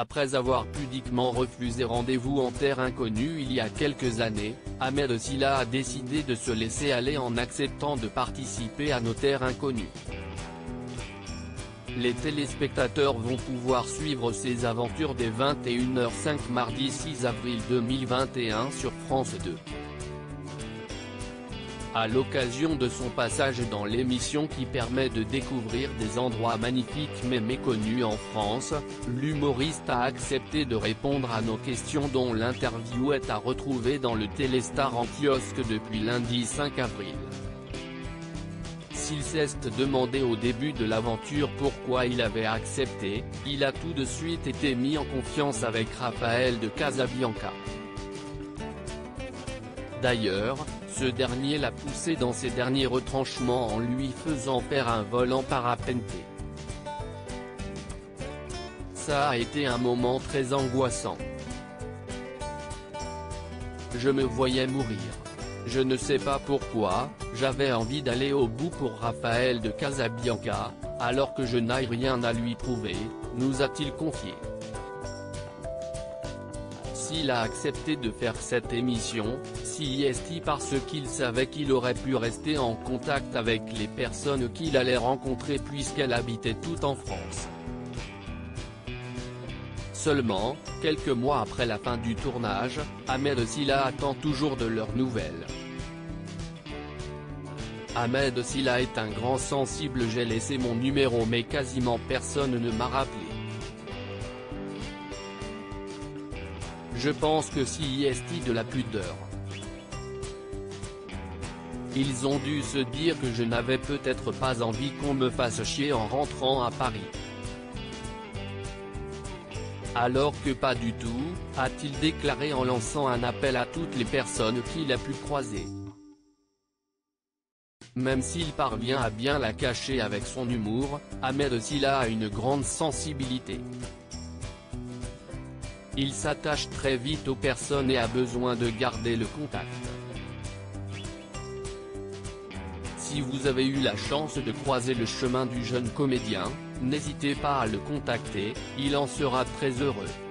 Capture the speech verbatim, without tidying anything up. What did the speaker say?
Après avoir pudiquement refusé rendez-vous en terre inconnue il y a quelques années, Ahmed Silla a décidé de se laisser aller en acceptant de participer à nos terres inconnues. Les téléspectateurs vont pouvoir suivre ses aventures dès vingt et une heures cinq mardi six avril deux mille vingt et un sur France deux. À l'occasion de son passage dans l'émission qui permet de découvrir des endroits magnifiques mais méconnus en France, l'humoriste a accepté de répondre à nos questions dont l'interview est à retrouver dans le Téléstar en kiosque depuis lundi cinq avril. S'il s'est demandé au début de l'aventure pourquoi il avait accepté, il a tout de suite été mis en confiance avec Raphaël de Casabianca. D'ailleurs, ce dernier l'a poussé dans ses derniers retranchements en lui faisant faire un vol en parapenté. Ça a été un moment très angoissant. Je me voyais mourir. Je ne sais pas pourquoi, j'avais envie d'aller au bout pour Raphaël de Casabianca, alors que je n'ai rien à lui prouver, nous a-t-il confié. S'il a accepté de faire cette émission, c'est parce qu'il savait qu'il aurait pu rester en contact avec les personnes qu'il allait rencontrer puisqu'elle habitait tout en France. Seulement, quelques mois après la fin du tournage, Ahmed Silla attend toujours de leurs nouvelles. Ahmed Silla est un grand sensible, j'ai laissé mon numéro mais quasiment personne ne m'a rappelé. Je pense que c'est de la pudeur. Ils ont dû se dire que je n'avais peut-être pas envie qu'on me fasse chier en rentrant à Paris. Alors que pas du tout, a-t-il déclaré en lançant un appel à toutes les personnes qu'il a pu croiser. Même s'il parvient à bien la cacher avec son humour, Ahmed Silla a une grande sensibilité. Il s'attache très vite aux personnes et a besoin de garder le contact. Si vous avez eu la chance de croiser le chemin du jeune comédien, n'hésitez pas à le contacter, il en sera très heureux.